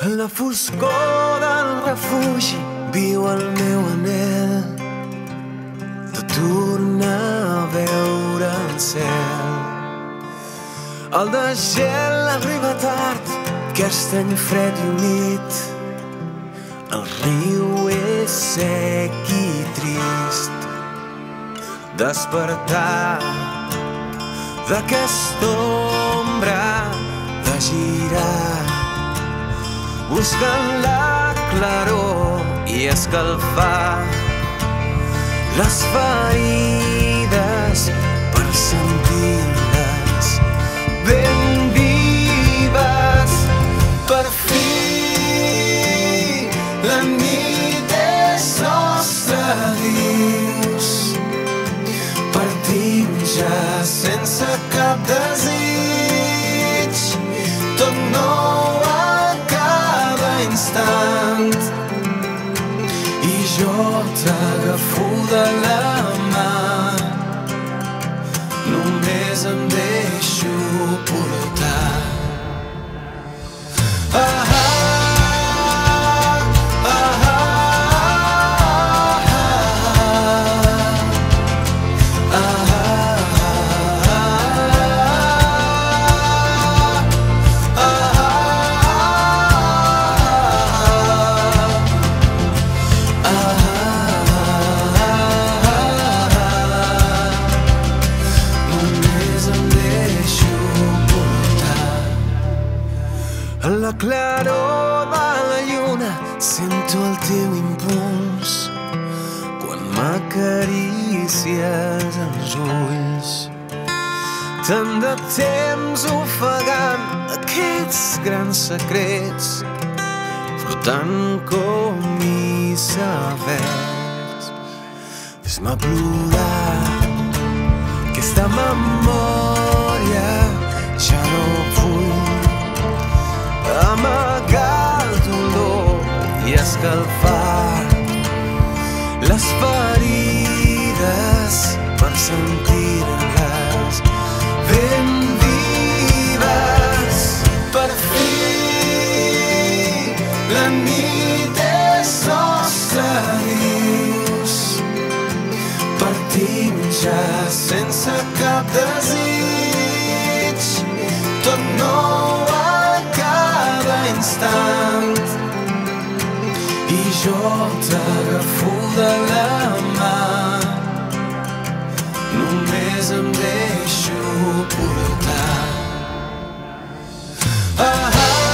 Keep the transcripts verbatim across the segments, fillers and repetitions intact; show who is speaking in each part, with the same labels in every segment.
Speaker 1: En la foscor del refugi viu el meu anhel de tornar a veure el cel. El de gel arriba tard, aquest any fred i humit. El riu és sec i trist. Despertar d'aquesta ombra de girar, buscant la claror i escalfar les ferides per sentir-les ben vives. Per fi la nit és nostra, dius. Partim ja sense cap desig, tot nou a cada instant, i jo t'agafo de la mà, només em deixo portar. Ah, en la claror de la lluna sento el teu impuls quan m'acarícies els ulls. Tant de temps ofegant aquests grans secrets, flotant com icebergs. Fes-me plorar, aquesta memòria ja no vull. Amagar el dolor i escalfar les ferides per sentir-les ben vives. Per fi la nit és nostra, dius. Partim ja sense cap desig, tot nou a cada instant, i jo t'agafo de la mà, només em deixo portar. Ah,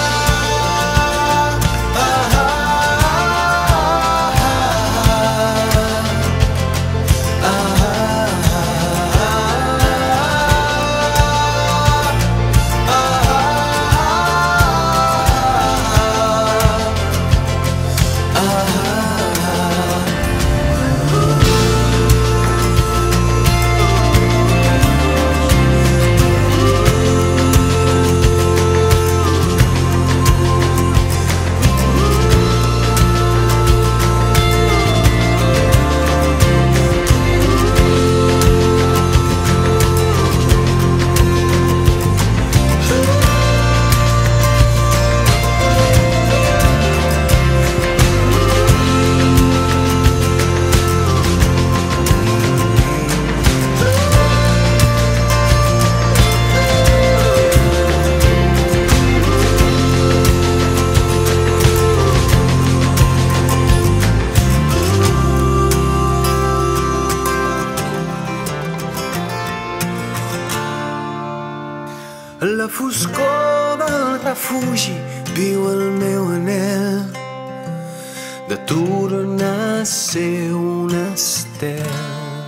Speaker 1: en la foscor del refugi viu el meu anhel de tornar a ser un estel.